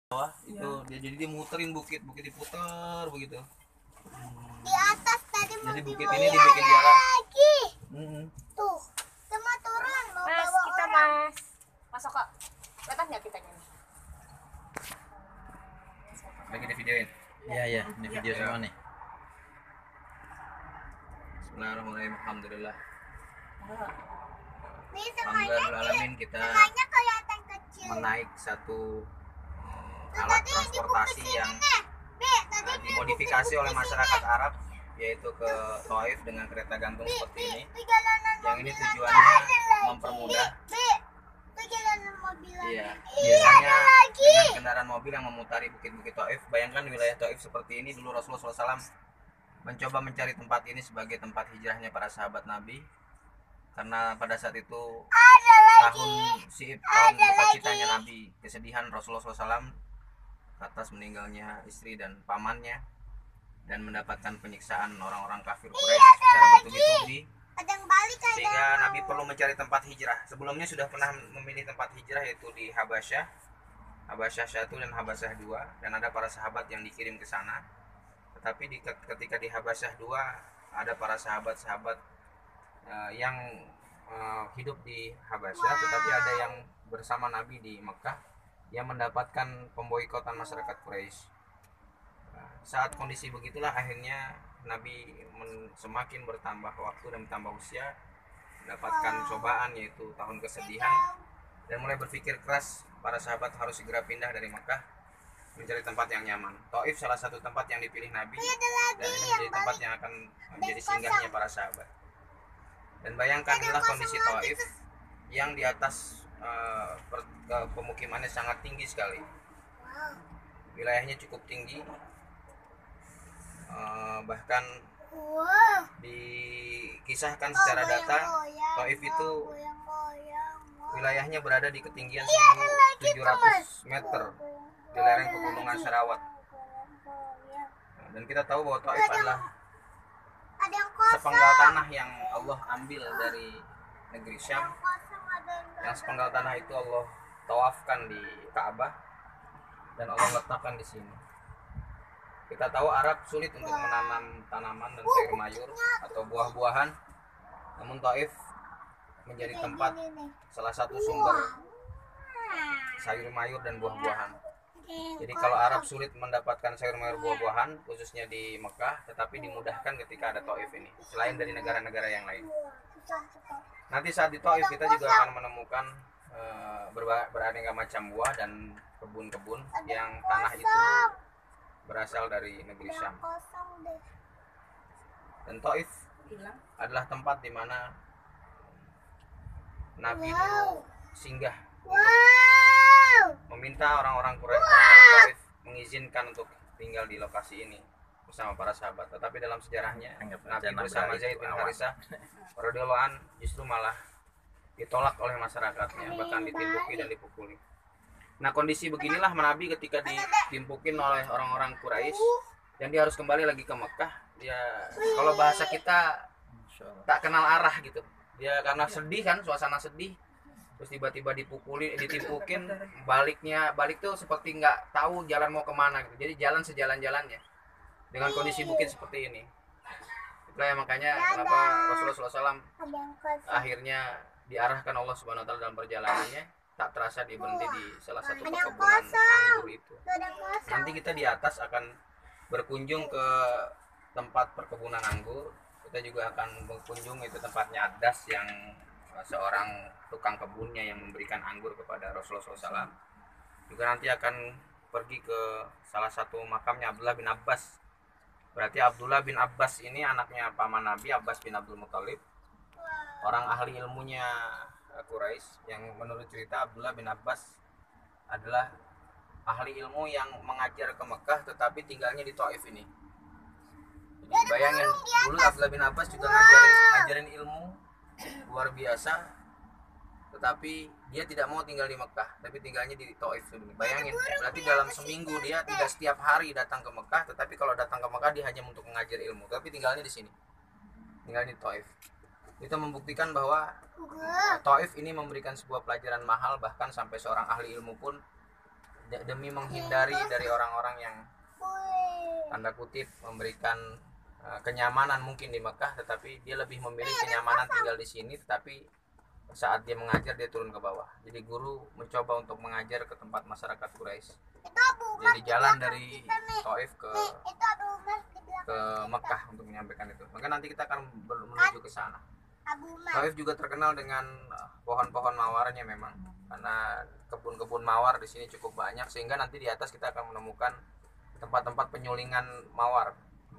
bawah itu dia, jadi dia muterin bukit diputar begitu. Di atas tadi mau Jadi bukit ini dibikin jalan lagi. hmm. Tuh, cuma turun mau Mas, bawa kita orang. masuk kok. Kelihatan nggak kitanya nih? Lagi di videoin. Iya, ini video semua nih. Bismillahirrahmanirrahim. Alhamdulillah. Nih Alhamdulillahalamin, kita tengahnya kelihatan kecil. menaik satu Tuh, alat tadi transportasi di yang nih. Nih, tadi dimodifikasi oleh masyarakat Arab, yaitu ke Thaif dengan kereta gantung seperti ini. Itu jalanan Yang ini mobilan tujuannya ada lagi. mempermudah. Itu jalanan mobilan. Iya, Iya, biasanya ada lagi. dengan kendaraan mobil yang memutari bukit-bukit Thaif. Bayangkan di wilayah Thaif seperti ini, dulu Rasulullah SAW mencoba mencari tempat ini sebagai tempat hijrahnya para sahabat Nabi, karena pada saat itu Ada lagi. tahun duka citanya Nabi, kesedihan Rasulullah SAW atas meninggalnya istri dan pamannya, dan mendapatkan penyiksaan orang-orang kafir Quraisy secara bertubi-tubi, Ada yang balik ada. sehingga Nabi perlu mencari tempat hijrah. Sebelumnya sudah pernah memilih tempat hijrah, yaitu di Habasyah 1 dan Habasyah 2, dan ada para sahabat yang dikirim ke sana. Tetapi ketika di Habasyah 2 ada para sahabat-sahabat yang hidup di Habasyah, tetapi ada yang bersama Nabi di Mekah yang mendapatkan pemboikotan masyarakat Quraisy. Saat kondisi begitulah akhirnya Nabi semakin bertambah waktu dan bertambah usia, mendapatkan cobaan yaitu tahun kesedihan, dan mulai berpikir keras para sahabat harus segera pindah dari Mekah mencari tempat yang nyaman. Thaif salah satu tempat yang dipilih Nabi, dan ini menjadi tempat yang akan menjadi singgahnya para sahabat. Dan bayangkan inilah kondisi Thaif yang di atas pemukimannya sangat tinggi sekali. Wilayahnya cukup tinggi, bahkan Wow. dikisahkan secara data Thaif itu wilayahnya berada di ketinggian 1700 meter di lereng pegunungan Sarawat. Dan kita tahu bahwa Thaif adalah Ada yang kosong. sepenggal tanah yang Allah ambil dari negeri Syam. Kosong ada Yang sepenggal tanah itu Allah tawafkan di Ka'bah dan Allah letakkan di sini. Kita tahu Arab sulit untuk menanam tanaman dan sayur mayur atau buah-buahan, namun Thaif menjadi tempat salah satu sumber sayur mayur dan buah-buahan. Jadi kalau Arab sulit mendapatkan sayur mayur buah-buahan khususnya di Mekah, tetapi dimudahkan ketika ada Thaif ini, selain dari negara-negara yang lain. Nanti saat di Thaif kita juga akan menemukan beraneka macam buah dan kebun-kebun yang tanah itu berasal dari negeri Syam. kosong deh. Dan Thaif adalah tempat di mana Nabi dulu Wow. singgah Wow. meminta orang-orang Quraisy mengizinkan untuk tinggal di lokasi ini bersama para sahabat. Tetapi dalam sejarahnya Nabi bersama Zaid bin Harithah radhiyallahu an justru malah ditolak oleh masyarakatnya, bahkan ditimpuki dan dipukuli. Nah, kondisi beginilah Nabi ketika ditimpukin oleh orang-orang Quraisy dan dia harus kembali lagi ke Mekah. Dia kalau bahasa kita tak kenal arah gitu. Dia karena sedih kan, suasana sedih, terus tiba-tiba ditimpukin, balik tuh seperti nggak tahu jalan mau kemana gitu. Jadi jalan sejalan-jalannya dengan kondisi bukit seperti ini. Itulah yang makanya kenapa Rasulullah SAW Ada yang kosong. akhirnya diarahkan Allah Subhanahu Wa Taala dalam perjalanannya, tak terasa dia berhenti di salah satu Ada yang perkebunan kosong. anggur itu. Ada yang kosong. Nanti kita di atas akan berkunjung ke tempat perkebunan anggur. Kita juga akan berkunjung itu tempatnya Adas yang seorang tukang kebunnya yang memberikan anggur kepada Rasulullah SAW. Juga nanti akan pergi ke salah satu makamnya Abdullah bin Abbas. Berarti Abdullah bin Abbas ini anaknya paman Nabi, Abbas bin Abdul Muthalib, orang ahli ilmunya Quraisy, yang menurut cerita Abdullah bin Abbas adalah ahli ilmu yang mengajar ke Mekah tetapi tinggalnya di Thaif ini. Jadi bayangin, dulu Abdullah bin Abbas juga ngajarin ilmu luar biasa, tetapi dia tidak mau tinggal di Mekah, tapi tinggalnya di Thaif. Bayangin, berarti dalam seminggu dia tidak setiap hari datang ke Mekah, tetapi kalau datang ke Mekah dia hanya untuk mengajar ilmu, tapi tinggalnya di sini, tinggal di Thaif. Itu membuktikan bahwa Thaif ini memberikan sebuah pelajaran mahal, bahkan sampai seorang ahli ilmu pun demi menghindari dari orang-orang yang tanda kutip memberikan kenyamanan mungkin di Mekah, tetapi dia lebih memilih kenyamanan tinggal di sini, tetapi saat dia mengajar dia turun ke bawah. Jadi guru mencoba untuk mengajar ke tempat masyarakat Quraisy. Jadi jalan dari Taif ke Mekah untuk menyampaikan itu. Maka nanti kita akan menuju ke sana. Taif juga terkenal dengan pohon-pohon mawarnya memang, karena kebun-kebun mawar di sini cukup banyak, sehingga nanti di atas kita akan menemukan tempat-tempat penyulingan mawar,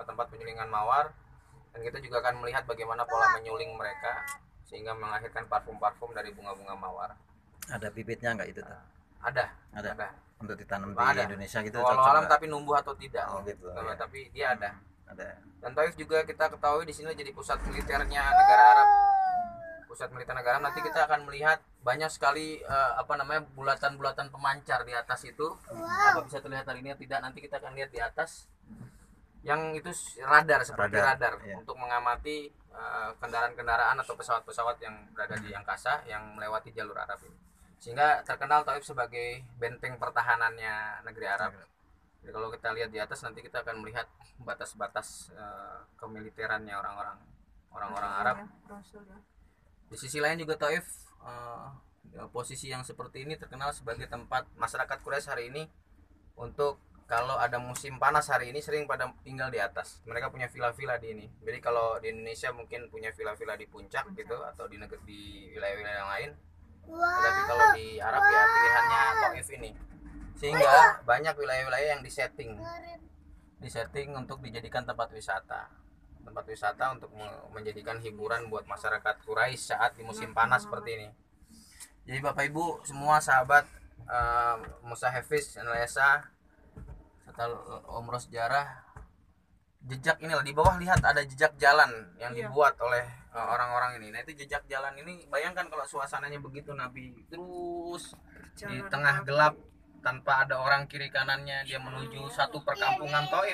dan kita juga akan melihat bagaimana pola menyuling mereka sehingga melahirkan parfum-parfum dari bunga-bunga mawar. Ada bibitnya nggak itu tuh? Ada. Untuk ditanam di Ada. Indonesia gitu Walau cocok alam nggak? tapi numbuh atau tidak. Oh, gitu, ya. Tapi dia ada. Ada. Dan Taif juga kita ketahui di sini jadi pusat militernya negara Arab. Pusat militer negara, nanti kita akan melihat banyak sekali bulatan-bulatan pemancar di atas itu. Apa bisa terlihat hari ini atau tidak, nanti kita akan lihat di atas. Yang itu radar, seperti radar ya. Untuk mengamati kendaraan-kendaraan atau pesawat-pesawat yang berada di angkasa yang melewati jalur Arab ini. Sehingga terkenal Taif sebagai benteng pertahanannya negeri Arab. Jadi kalau kita lihat di atas nanti kita akan melihat batas-batas kemiliterannya orang-orang Arab. Di sisi lain juga Taif posisi yang seperti ini terkenal sebagai tempat masyarakat Quraisy hari ini untuk kalau ada musim panas hari ini sering pada tinggal di atas. Mereka punya villa-villa di ini. Jadi kalau di Indonesia mungkin punya villa-villa di puncak gitu atau di wilayah-wilayah yang lain. Tetapi kalau di Arab ya pilihannya Taif ini. Sehingga banyak wilayah-wilayah yang disetting untuk dijadikan tempat wisata untuk menjadikan hiburan buat masyarakat Quraisy saat di musim panas seperti ini. Jadi Bapak Ibu semua sahabat Musa Hafiz Analisa serta Umroh Sejarah, jejak inilah di bawah, lihat ada jejak jalan yang dibuat oleh orang-orang ini. Nah itu jejak jalan ini, bayangkan kalau suasananya begitu, Nabi terus di tengah gelap tanpa ada orang kiri kanannya, dia menuju satu perkampungan Taif,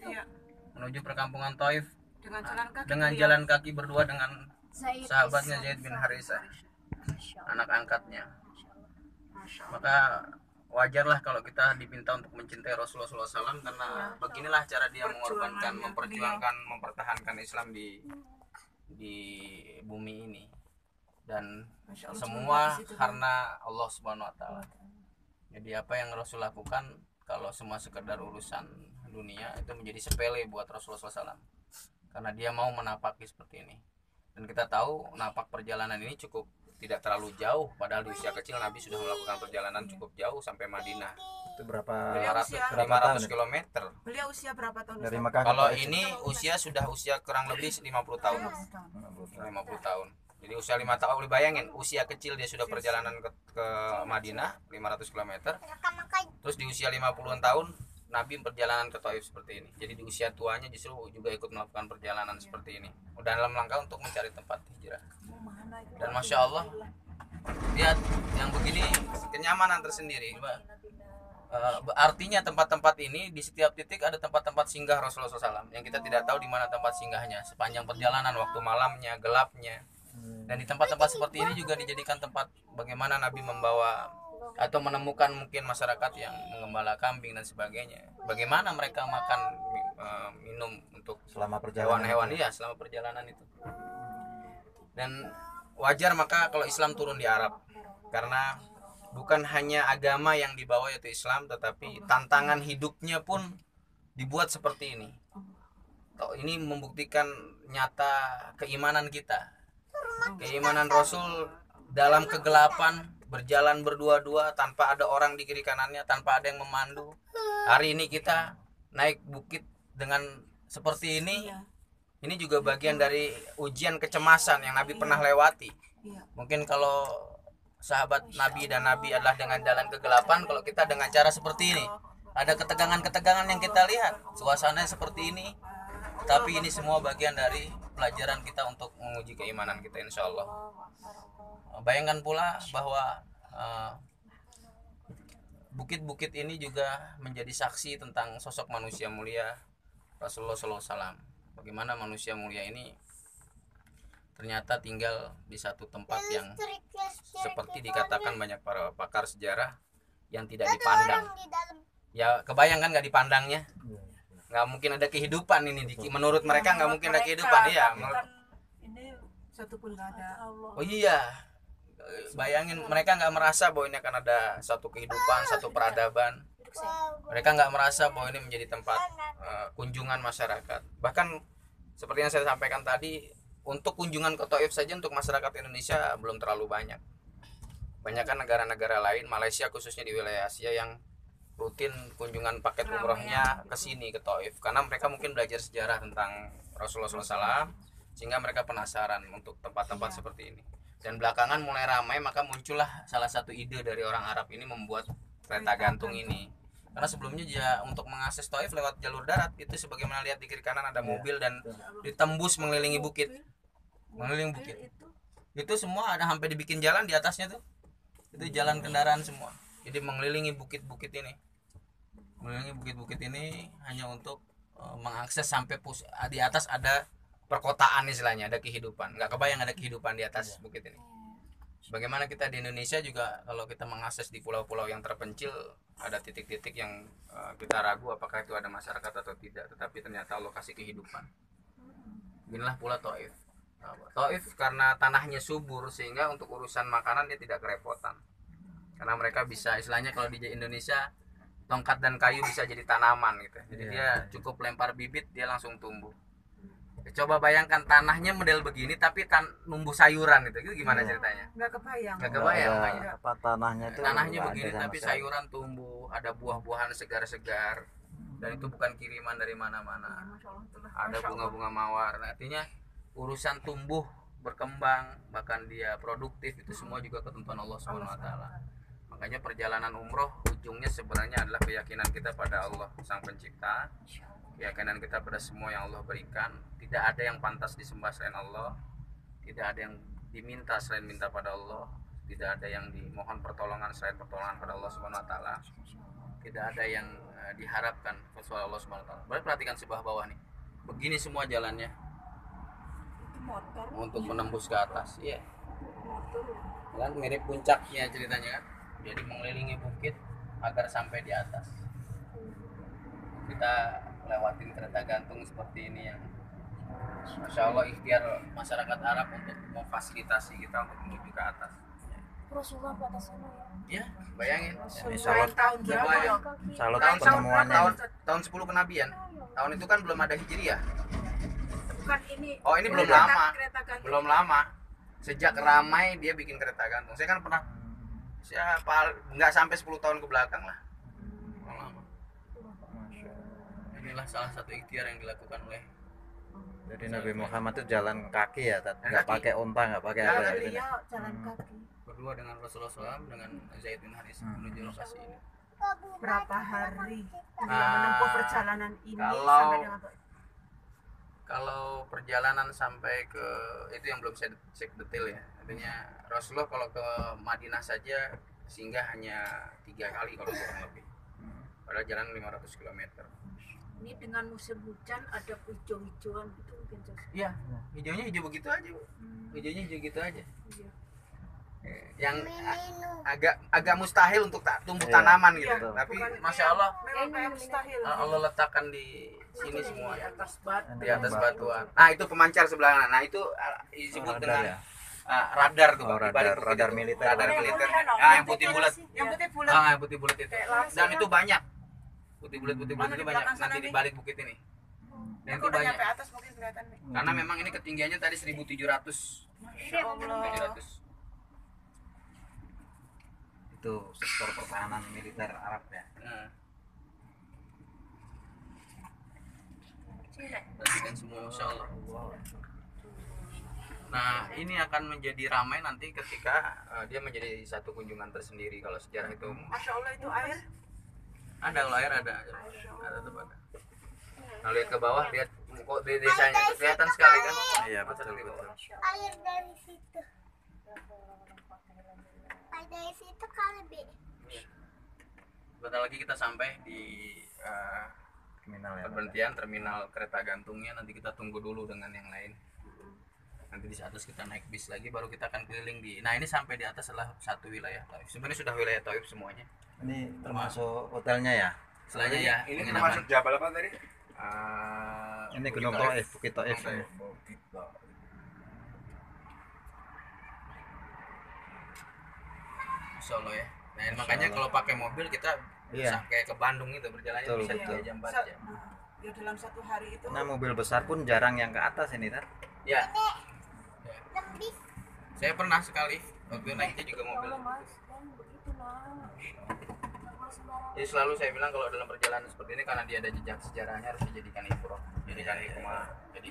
dengan jalan kaki berdua dengan sahabatnya Zaid bin Harisah, anak angkatnya. Maka wajarlah kalau kita diminta untuk mencintai Rasulullah SAW, karena beginilah cara dia mengorbankan, memperjuangkan, mempertahankan Islam di bumi ini, dan semua karena Allah Subhanahu Wa Taala. Jadi apa yang Rasul lakukan, kalau semua sekedar urusan dunia, itu menjadi sepele buat Rasulullah SAW, karena dia mau menapaki seperti ini. Dan kita tahu napak perjalanan ini cukup tidak terlalu jauh, padahal di usia kecil Nabi sudah melakukan perjalanan cukup jauh sampai Madinah. Itu berapa 500 km. Beliau usia berapa tahun? dari Mekah ke Kalau Taif? ini usia sudah kurang lebih 50 tahun. 50 tahun. Jadi usia 5 tahun, bayangin usia kecil dia sudah perjalanan ke Madinah 500 km. Terus di usia 50-an tahun Nabi perjalanan ke Taif seperti ini. Jadi di usia tuanya justru juga ikut melakukan perjalanan seperti ini. Dan dalam rangka untuk mencari tempat hijrah. Dan Masya Allah, lihat yang begini kenyamanan tersendiri. Artinya tempat-tempat ini di setiap titik ada tempat-tempat singgah Rasulullah SAW yang kita tidak tahu di mana tempat singgahnya sepanjang perjalanan, waktu malamnya, gelapnya. Dan di tempat-tempat seperti ini juga dijadikan tempat bagaimana Nabi membawa atau menemukan mungkin masyarakat yang mengembala kambing dan sebagainya. Bagaimana mereka makan minum untuk selama perjalanan hewan-hewan selama perjalanan itu. Dan wajar maka kalau Islam turun di Arab, karena bukan hanya agama yang dibawa yaitu Islam, tetapi tantangan hidupnya pun dibuat seperti ini. Ini membuktikan nyata keimanan kita, keimanan Rasul dalam kegelapan, berjalan berdua-dua tanpa ada orang di kiri kanannya, tanpa ada yang memandu. Hari ini kita naik bukit dengan seperti ini. Ini juga bagian dari ujian kecemasan yang Nabi pernah lewati. Mungkin kalau sahabat Nabi dan Nabi adalah dengan jalan kegelapan, kalau kita dengan cara seperti ini, ada ketegangan-ketegangan yang kita lihat, suasananya seperti ini. Tapi ini semua bagian dari pelajaran kita untuk menguji keimanan kita, insya Allah. Bayangkan pula bahwa bukit-bukit ini juga menjadi saksi tentang sosok manusia mulia Rasulullah SAW. Bagaimana manusia mulia ini ternyata tinggal di satu tempat yang seperti dikatakan banyak para pakar sejarah yang tidak Ada dipandang. orang di dalam. Ya kebayang kan nggak dipandangnya, nggak mungkin ada kehidupan ini. Menurut mereka nggak mungkin ada kehidupan. Iya. Kan ini satu pun nggak ada. Oh iya, bayangin mereka nggak merasa bahwa ini akan ada satu kehidupan, satu peradaban. Wow, Mereka nggak merasa bahwa ini menjadi tempat kunjungan masyarakat. Bahkan seperti yang saya sampaikan tadi, untuk kunjungan ke Taif saja untuk masyarakat Indonesia belum terlalu banyak. Banyak kan negara-negara lain, Malaysia khususnya di wilayah Asia yang rutin kunjungan paket umrohnya ke sini ke Taif, karena mereka mungkin belajar sejarah tentang Rasulullah SAW sehingga mereka penasaran untuk tempat-tempat seperti ini. Dan belakangan mulai ramai, maka muncullah salah satu ide dari orang Arab ini membuat kereta gantung ini. Karena sebelumnya dia untuk mengakses Taif lewat jalur darat itu, sebagaimana lihat di kiri kanan ada mobil dan ditembus mengelilingi bukit, mengelilingi bukit. Itu semua ada sampai dibikin jalan di atasnya tuh. Itu jalan kendaraan semua. Jadi mengelilingi bukit-bukit ini, mengelilingi bukit-bukit ini hanya untuk mengakses sampai di atas ada perkotaan istilahnya, ada kehidupan. Nggak kebayang ada kehidupan di atas bukit ini. Bagaimana kita di Indonesia juga kalau kita mengakses di pulau-pulau yang terpencil, ada titik-titik yang kita ragu apakah itu ada masyarakat atau tidak, tetapi ternyata lokasi kehidupan. Inilah pula Taif. Taif karena tanahnya subur sehingga untuk urusan makanan dia tidak kerepotan. Karena mereka bisa, istilahnya kalau di Indonesia tongkat dan kayu bisa jadi tanaman gitu. Jadi dia cukup lempar bibit dia langsung tumbuh. Coba bayangkan tanahnya model begini tapi numbuh sayuran itu gimana ceritanya? Nggak kebayang. Nggak kebayang. Apa tanahnya itu Tanahnya nggak begini ada sama tapi sekali. sayuran tumbuh, ada buah-buahan segar-segar, dan itu bukan kiriman dari mana-mana. Ada bunga-bunga mawar. Nah, artinya urusan tumbuh, berkembang, bahkan dia produktif itu semua juga ketentuan Allah Subhanahu wa taala. Makanya perjalanan umroh ujungnya sebenarnya adalah keyakinan kita pada Allah Sang Pencipta, keyakinan kita pada semua yang Allah berikan. Tidak ada yang pantas disembah selain Allah, tidak ada yang diminta selain minta pada Allah, tidak ada yang dimohon pertolongan selain pertolongan pada Allah Subhanahu wa taala, tidak ada yang diharapkan kecuali Allah Subhanahu wa taala. Boleh perhatikan sebelah bawah nih, begini semua jalannya Motor. untuk menembus ke atas. Iya, kan mirip puncaknya ceritanya kan, jadi mengelilingi bukit agar sampai di atas. Kita lewatin kereta gantung seperti ini yang Masya Allah ikhtiar masyarakat Arab untuk memfasilitasi kita untuk menuju ke atas. Rasulullah ke atas sana ya. Ya, bayangin. Ini salut Tahun berapa ya? salut Tahun penemuannya. tahun 10 kenabian. Tahun itu kan belum ada Hijriah. Bukan ini. Oh, ini belum kereta- lama. Kereta gantung. Belum lama. Sejak ramai dia bikin kereta gantung. Saya kan pernah nggak sampai 10 tahun ke belakang lah. Belum lama. Inilah salah satu ikhtiar yang dilakukan oleh Jadi Nabi Muhammad itu jalan kaki ya, Tat? Nggak Kaki. pakai unta, nggak pakai Nggak, apa nggak, gitu. Iya, jalan kaki. berdua dengan Rasulullah SAW dengan Zaid bin Haris menuju lokasi ini. Berapa hari dia Ah, menempuh perjalanan ini kalau- sampai dengan Kalau perjalanan sampai ke itu yang belum saya cek detail ya. Artinya Rasulullah kalau ke Madinah saja singgah hanya 3 kali kalau kurang lebih. Padahal jalan 500 km. ini dengan musim hujan ada hijau-hijauan itu mungkin Jos. Iya, hijaunya hijau begitu aja, Bu. Hijaunya hijau gitu aja. Iya. Yang Minum. agak mustahil untuk tumbuh Iya, tanaman gitu. Iya, Tapi bukan Masya Allah memang kayak mustahil. Allah letakkan di sini semua Di atas batu. di atas batuan. Nah, itu pemancar sebelah kanan. Nah, itu disebut Radar dengan ya? radar tuh, Oh, Pak. Di balik radar- bukit radar itu. militer. Radar Yang militer. putih, no? Ah, yang putih bulat. Yang putih bulat. Ah, yang putih bulat itu. Kayak laser, Dan kan? itu banyak. Putih bulat Mana itu di banyak belakang sana nanti di nih? balik bukit ini. Dan Aku itu udah banyak. nyampe atas mungkin kelihatan nih. Karena memang ini ketinggiannya tadi 1.700. Masya Allah. 700. Itu sektor pertahanan militer Arab ya. Nah. Perhatikan semua, Masya Allah. Nah, ini akan menjadi ramai nanti ketika dia menjadi satu kunjungan tersendiri. Kalau sejarah itu Masya Allah itu air. ada, kalau air ada tetap ada. Nah, lihat ke bawah, lihat kok di desanya itu kelihatan sekali kan. Iya, betul betul. Air dari situ. Air dari situ kali Bi. Bentar lagi kita sampai di Kriminal ya. perberhentian terminal kereta gantungnya. Nanti kita tunggu dulu dengan yang lain. Nanti di atas kita naik bis lagi, baru kita akan keliling di. Nah ini sampai di atas adalah satu wilayah Taif. Sebenarnya sudah wilayah Taif semuanya. Ini termasuk hotelnya ya. Selainnya ya Ini penginapan. termasuk Jabal apa tadi? Ini Gunung Taif, Bukit Taif. Bukit Taif. Solo ya. Nah makanya kalau pakai mobil kita Iya. bisa kayak ke Bandung itu berjalannya Betul, bisa betul. 3 jam 4 jam. Ya dalam satu hari itu Nah mobil besar pun jarang yang ke atas ini Tar. Ya, Lembis. saya pernah sekali waktu naiknya juga mobil. Kalau mas kan begitu nah. Nggak boleh sembarangan. Jadi selalu saya bilang kalau dalam perjalanan seperti ini karena dia ada jejak sejarahnya harus dijadikan ibroh, jadikan hikmah. Jadi